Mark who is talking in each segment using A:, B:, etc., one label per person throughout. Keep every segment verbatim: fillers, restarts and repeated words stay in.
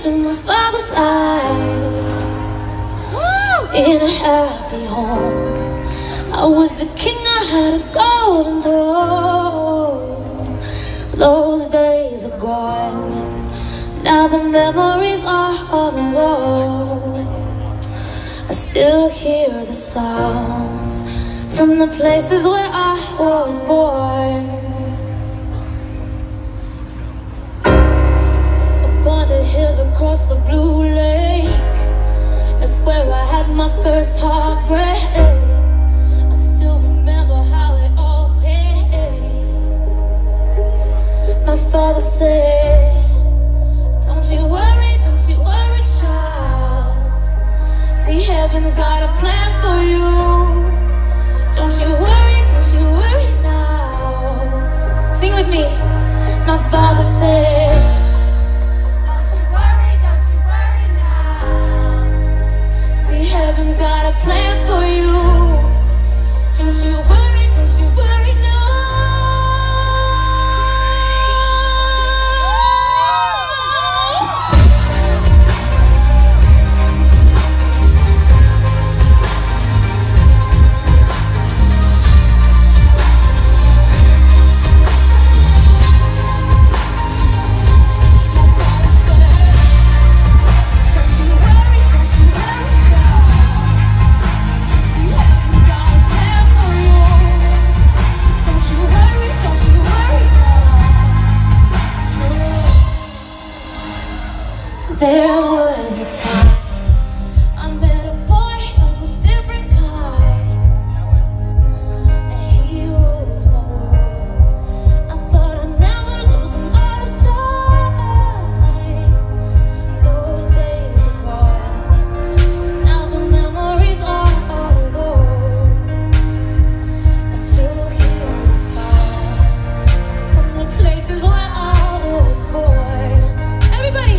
A: into my father's eyes. In a happy home, I was a king, I had a golden throne. Those days are gone, now the memories are on the wall. I still hear the sounds from the places where I was born. Upon the hill across the blue lake, that's where I had my first heartbreak. I still remember how it all paid. My father said, don't you worry, don't you worry, child. See, heaven's got a plan for you. Don't you worry, don't you worry now. Sing with me. My father said, don't you worry, don't you worry now. See, heaven's got a plan for you. Don't you worry, don't you worry now. There was a time I met a boy of a different kind, and he ruled my world. I thought I'd never lose him out of sight. Those days are gone, now the memories are all alone. I still hear the sound from the places where I was born. Everybody!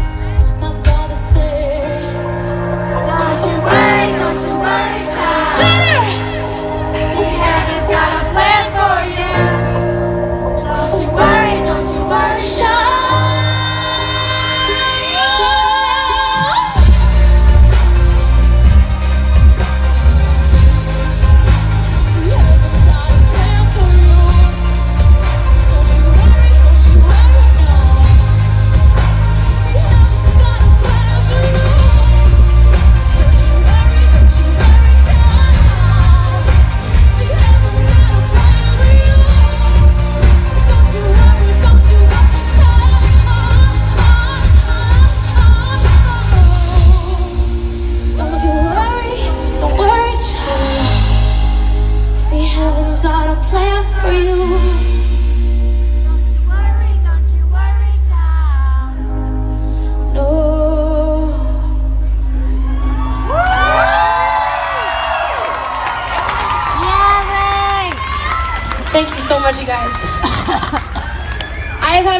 A: Heaven's got a plan for you. Don't you worry, don't you worry, child. No.
B: Yeah, Rich!
A: Thank you so much, you guys. I've had